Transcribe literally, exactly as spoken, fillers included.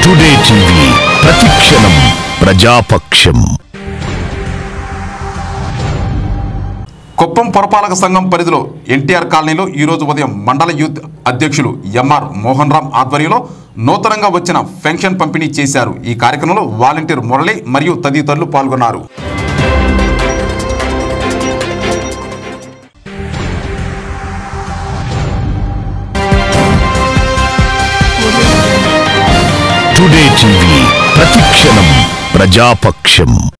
Today TV ప్రతిక్షణం ప్రజాపక్షం. కుప్పం పురపాలక సంఘం పరిధిలో ఎన్టీఆర్ కాలనీలో ఈరోజు ఉదయం మండల యూత్ అధ్యక్షులు ఎంఆర్ మోహన్ రామ్ ఆధ్వర్యంలో నూతనంగా వచ్చిన పెన్షన్ పంపిణీ చేశారు. ఈ కార్యక్రమంలో వాలంటీర్ మురళి మరియు తదితరులు పాల్గొన్నారు. టుడే టీవీ ప్రతిక్షణం ప్రజాపక్షం.